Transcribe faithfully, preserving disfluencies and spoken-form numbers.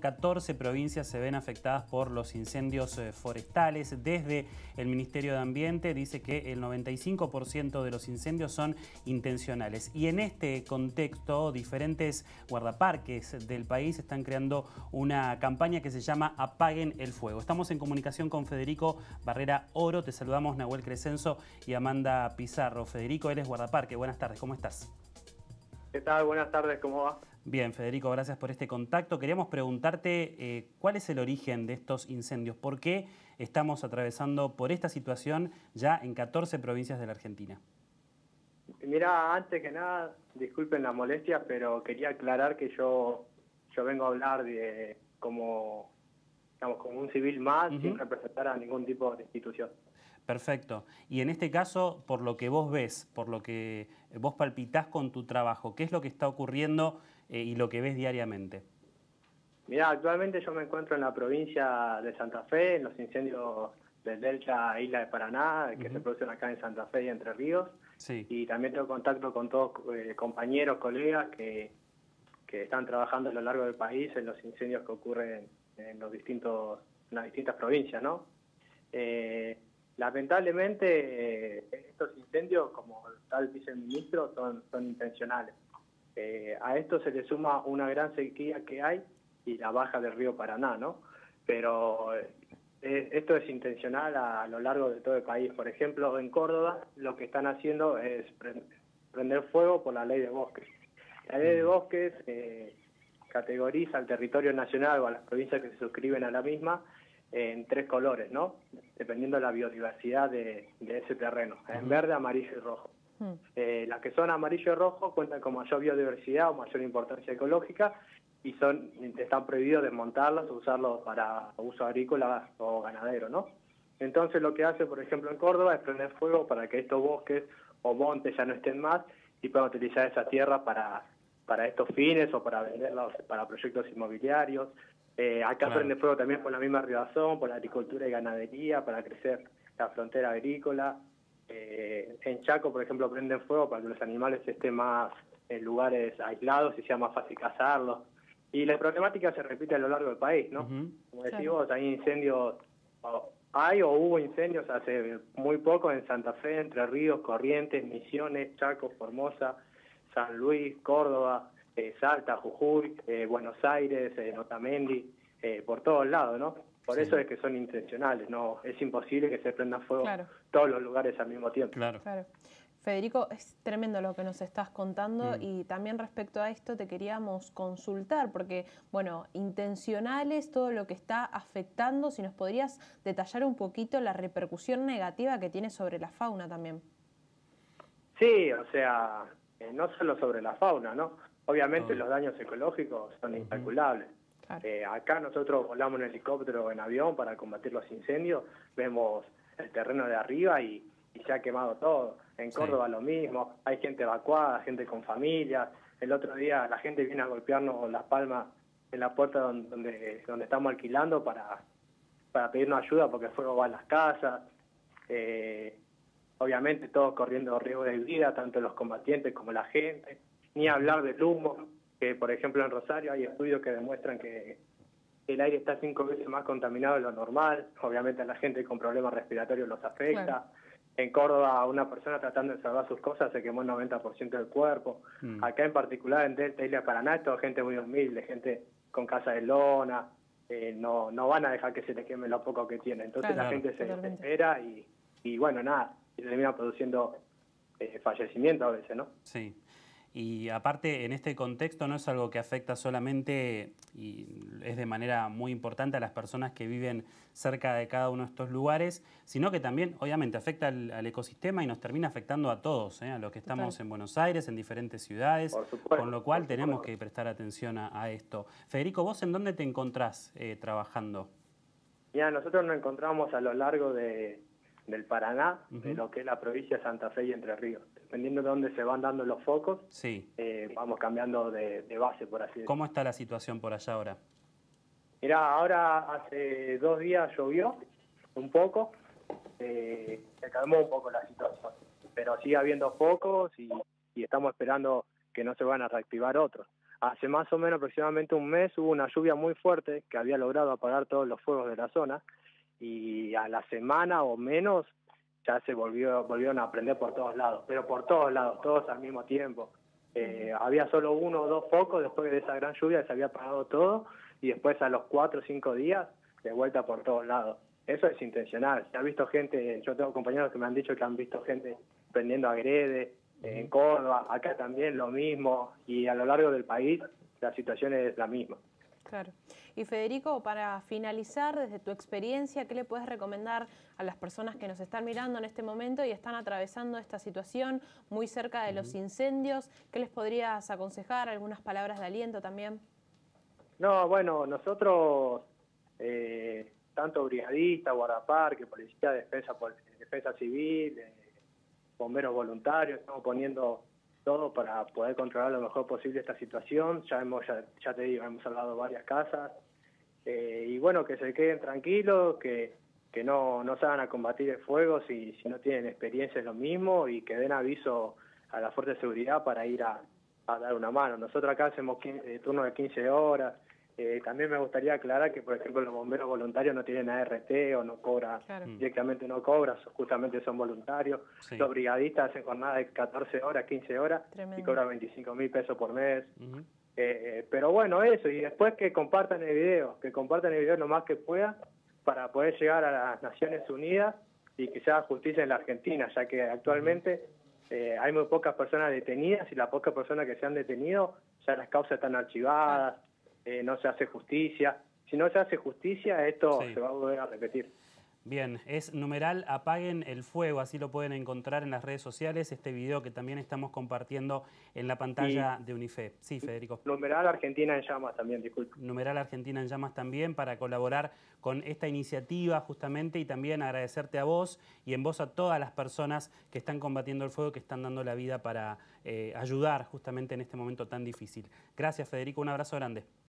catorce provincias se ven afectadas por los incendios forestales. Desde el Ministerio de Ambiente dice que el noventa y cinco por ciento de los incendios son intencionales. Y en este contexto, diferentes guardaparques del país están creando una campaña que se llama Apaguen el Fuego. Estamos en comunicación con Federico Barrera Oro. Te saludamos Nahuel Crescenzo y Amanda Pizarro. Federico, él es guardaparque. Buenas tardes, ¿cómo estás? ¿Qué tal? Buenas tardes, ¿cómo va? Bien, Federico, gracias por este contacto. Queríamos preguntarte eh, cuál es el origen de estos incendios. ¿Por qué estamos atravesando por esta situación ya en catorce provincias de la Argentina? Mira, antes que nada, disculpen la molestia, pero quería aclarar que yo, yo vengo a hablar de como, digamos, como un civil más, uh-huh. sin representar a ningún tipo de institución. Perfecto. Y en este caso, por lo que vos ves, por lo que vos palpitás con tu trabajo, ¿qué es lo que está ocurriendo eh, y lo que ves diariamente? Mira, actualmente yo me encuentro en la provincia de Santa Fe, en los incendios del Delta Isla de Paraná, que uh-huh. se producen acá en Santa Fe y Entre Ríos. Sí. Y también tengo contacto con todos eh, compañeros, colegas que, que están trabajando a lo largo del país en los incendios que ocurren en, los distintos, en las distintas provincias, ¿no? Eh, Lamentablemente, eh, estos incendios, como tal dice el ministro, son, son intencionales. Eh, a esto se le suma una gran sequía que hay y la baja del río Paraná, ¿no? Pero eh, esto es intencional a, a lo largo de todo el país. Por ejemplo, en Córdoba lo que están haciendo es pre prender fuego por la ley de bosques. La ley de bosques eh, categoriza al territorio nacional o a las provincias que se suscriben a la misma en tres colores, ¿no? Dependiendo de la biodiversidad de, de ese terreno, en verde, amarillo y rojo. Uh-huh. eh, las que son amarillo y rojo cuentan con mayor biodiversidad o mayor importancia ecológica y son están prohibidos desmontarlos o usarlos para uso agrícola o ganadero, ¿no? Entonces lo que hace, por ejemplo, en Córdoba es prender fuego para que estos bosques o montes ya no estén más y puedan utilizar esa tierra para, para estos fines o para venderlos para proyectos inmobiliarios. Eh, acá claro. prende fuego también por la misma razón, por la agricultura y ganadería, para crecer la frontera agrícola. Eh, en Chaco, por ejemplo, prenden fuego para que los animales estén más en lugares aislados y sea más fácil cazarlos. Y la problemática se repite a lo largo del país, ¿no? Uh-huh. Como decimos, claro. hay incendios, o hay o hubo incendios hace muy poco en Santa Fe, Entre Ríos, Corrientes, Misiones, Chaco, Formosa, San Luis, Córdoba, Eh, Salta, Jujuy, eh, Buenos Aires, eh, Notamendi, eh, por todos lados, ¿no? Por sí. eso es que son intencionales, no es imposible que se prenda fuego claro. todos los lugares al mismo tiempo. Claro. claro. Federico, es tremendo lo que nos estás contando mm. y también respecto a esto te queríamos consultar porque, bueno, intencionales, todo lo que está afectando, si nos podrías detallar un poquito la repercusión negativa que tiene sobre la fauna también. Sí, o sea, eh, no solo sobre la fauna, ¿no? Obviamente oh. los daños ecológicos son incalculables. Uh-huh. claro. eh, acá nosotros volamos en helicóptero o en avión para combatir los incendios, vemos el terreno de arriba y, y se ha quemado todo. En Córdoba sí. lo mismo, hay gente evacuada, gente con familias. El otro día la gente viene a golpearnos las palmas en la puerta donde, donde, donde estamos alquilando para, para pedirnos ayuda porque el fuego va a las casas. Eh, obviamente todos corriendo riesgo de vida, tanto los combatientes como la gente. Ni hablar del humo, que por ejemplo en Rosario hay estudios que demuestran que el aire está cinco veces más contaminado de lo normal. Obviamente a la gente con problemas respiratorios los afecta. Claro. En Córdoba una persona tratando de salvar sus cosas se quemó el noventa por ciento del cuerpo. Mm. Acá en particular en Delta Isla de Paraná es toda gente muy humilde, gente con casa de lona. Eh, no, no van a dejar que se les queme lo poco que tienen. Entonces claro, la gente se desespera y, y bueno, nada, y termina produciendo eh, fallecimiento a veces, ¿no? Sí. Y aparte, en este contexto no es algo que afecta solamente, y es de manera muy importante a las personas que viven cerca de cada uno de estos lugares, sino que también, obviamente, afecta al, al ecosistema y nos termina afectando a todos, ¿eh? a los que estamos Total. en Buenos Aires, en diferentes ciudades, supuesto, con lo cual tenemos que prestar atención a, a esto. Federico, ¿vos en dónde te encontrás eh, trabajando? Ya, nosotros nos encontramos a lo largo de... del Paraná, uh-huh. de lo que es la provincia de Santa Fe y Entre Ríos. Dependiendo de dónde se van dando los focos, sí. eh, vamos cambiando de, de base, por así decirlo. ¿Cómo está la situación por allá ahora? Mirá, ahora hace dos días llovió un poco, eh, se calmó un poco la situación, pero sigue habiendo focos y, y estamos esperando que no se van a reactivar otros. hace más o menos aproximadamente un mes hubo una lluvia muy fuerte que había logrado apagar todos los fuegos de la zona, y a la semana o menos ya se volvió volvieron a prender por todos lados, pero por todos lados, todos al mismo tiempo. Eh, había solo uno o dos focos después de esa gran lluvia, se había apagado todo, y después a los cuatro o cinco días de vuelta por todos lados. Eso es intencional. Se ha visto gente, yo tengo compañeros que me han dicho que han visto gente prendiendo agrede, eh, en Córdoba, acá también lo mismo, y a lo largo del país la situación es la misma. Claro. Y Federico, para finalizar, desde tu experiencia, ¿qué le puedes recomendar a las personas que nos están mirando en este momento y están atravesando esta situación muy cerca de los incendios? ¿Qué les podrías aconsejar? ¿Algunas palabras de aliento también? No, bueno, nosotros, eh, tanto brigadistas, guardaparques, policía, defensa, defensa civil, eh, bomberos voluntarios, estamos poniendo todo para poder controlar lo mejor posible esta situación. Ya hemos, ya, ya te digo, hemos salvado varias casas, eh, y bueno, que se queden tranquilos, que, que no, no se hagan a combatir el fuego si, si no tienen experiencia en lo mismo, y que den aviso a la fuerza de seguridad para ir a, a dar una mano. Nosotros acá hacemos quince, turnos de quince horas. Eh, también me gustaría aclarar que, por ejemplo, los bomberos voluntarios no tienen A R T o no cobran, claro. Directamente no cobran, justamente son voluntarios. Sí. Los brigadistas hacen jornadas de catorce horas, quince horas. Tremendo. Y cobran veinticinco mil pesos por mes. Uh-huh. eh, pero bueno, eso, y después que compartan el video, que compartan el video lo más que puedan para poder llegar a las Naciones Unidas y que se haga justicia en la Argentina, ya que actualmente uh-huh. eh, hay muy pocas personas detenidas, y las pocas personas que se han detenido ya las causas están archivadas. Claro. Eh, no se hace justicia. Si no se hace justicia, esto sí. se va a volver a repetir. Bien, es numeral Apaguen el Fuego, así lo pueden encontrar en las redes sociales, este video que también estamos compartiendo en la pantalla y de UNIFE. Sí, Federico. Numeral Argentina en Llamas también, disculpe. Numeral Argentina en Llamas también, para colaborar con esta iniciativa justamente, y también agradecerte a vos y en voz a todas las personas que están combatiendo el fuego, que están dando la vida para eh, ayudar justamente en este momento tan difícil. Gracias, Federico, un abrazo grande.